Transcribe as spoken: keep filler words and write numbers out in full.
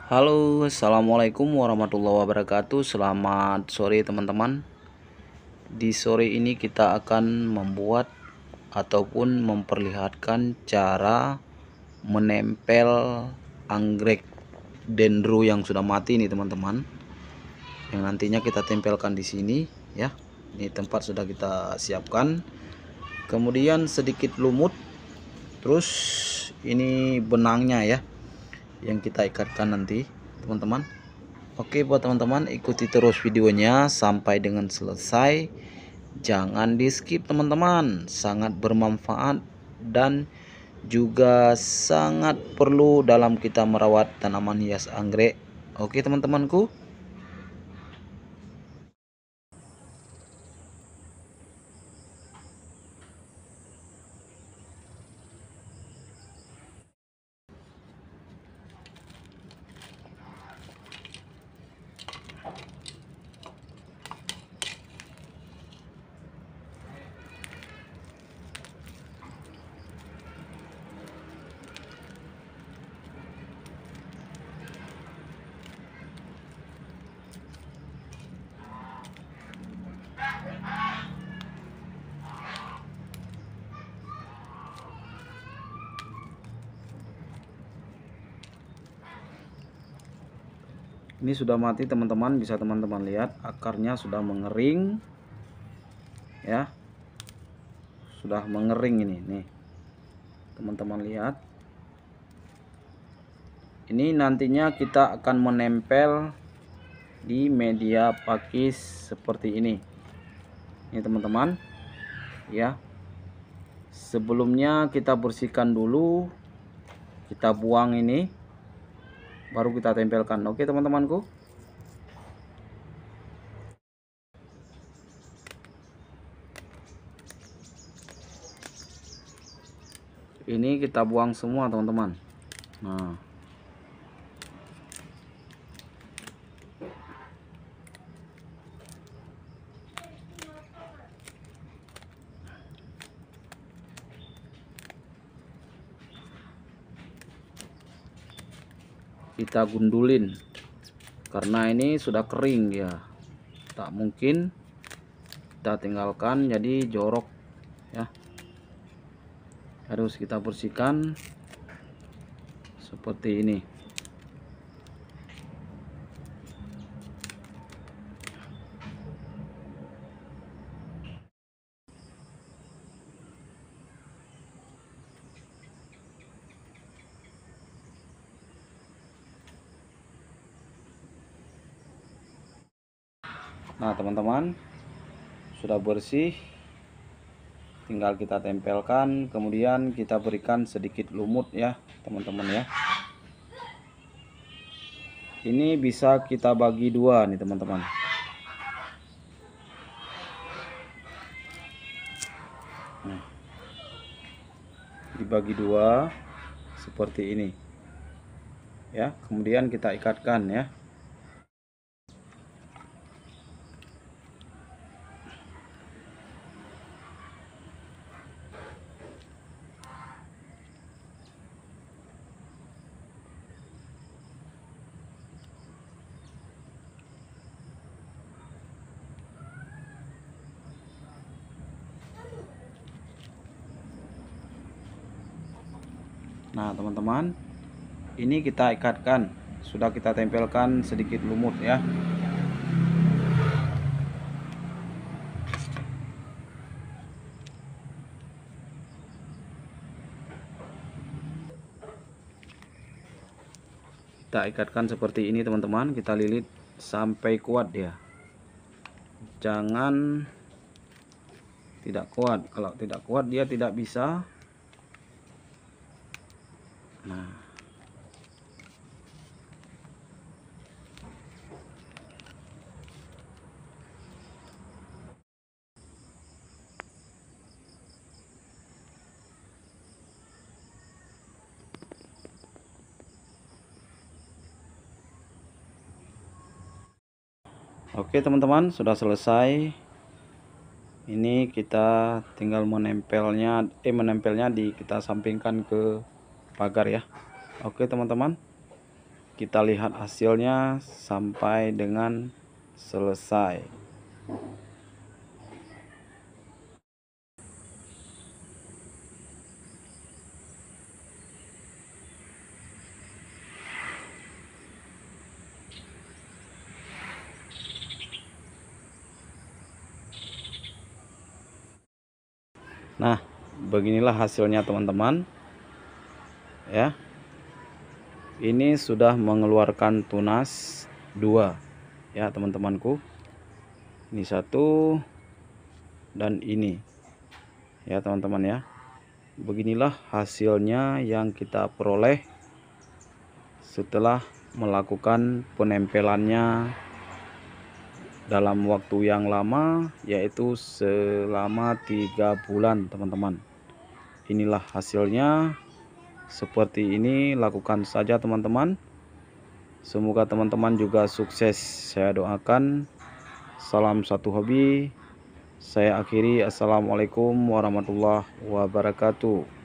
Halo, assalamualaikum warahmatullahi wabarakatuh. Selamat sore, teman-teman. Di sore ini kita akan membuat ataupun memperlihatkan cara menempel anggrek dendro yang sudah mati nih, teman-teman. Yang nantinya kita tempelkan di sini, ya. Ini tempat sudah kita siapkan. Kemudian sedikit lumut. Terus ini benangnya ya, yang kita ikatkan nanti, teman-teman. Oke, buat teman-teman, ikuti terus videonya sampai dengan selesai. Jangan di skip, teman-teman. Sangat bermanfaat dan juga sangat perlu dalam kita merawat tanaman hias anggrek. Oke, teman-temanku. Ini sudah mati, teman-teman. Bisa teman-teman lihat akarnya sudah mengering, ya. Sudah mengering ini, nih. Teman-teman lihat. Ini nantinya kita akan menempel di media pakis seperti ini. Ini, teman-teman. Ya. Sebelumnya kita bersihkan dulu. Kita buang ini, baru kita tempelkan. Oke, teman-temanku. Ini kita buang semua, teman-teman. Nah, kita gundulin karena ini sudah kering ya, tak mungkin kita tinggalkan jadi jorok ya. Harus kita bersihkan seperti ini. Nah, teman-teman, sudah bersih, tinggal kita tempelkan, kemudian kita berikan sedikit lumut ya, teman-teman ya. Ini bisa kita bagi dua nih, teman-teman. Nah, dibagi dua seperti ini ya, kemudian kita ikatkan ya. Nah, teman-teman, ini kita ikatkan, sudah kita tempelkan sedikit lumut ya. Kita ikatkan seperti ini, teman-teman. Kita lilit sampai kuat ya. Jangan tidak kuat. Kalau tidak kuat dia tidak bisa. Nah, oke, teman-teman, sudah selesai. Ini kita tinggal menempelnya, eh menempelnya di kita sampingkan ke pagar ya. Oke, teman-teman. kita lihat hasilnya sampai dengan selesai. Nah, beginilah hasilnya teman-teman. Ya. Ini sudah mengeluarkan tunas dua. Ya, teman-temanku. Ini satu dan ini. Ya, teman-teman ya. Beginilah hasilnya yang kita peroleh setelah melakukan penempelannya dalam waktu yang lama, yaitu selama tiga bulan teman-teman. Inilah hasilnya seperti ini. Lakukan saja teman-teman, semoga teman-teman juga sukses. Saya doakan. Salam satu hobi. Saya akhiri. Assalamualaikum warahmatullahi wabarakatuh.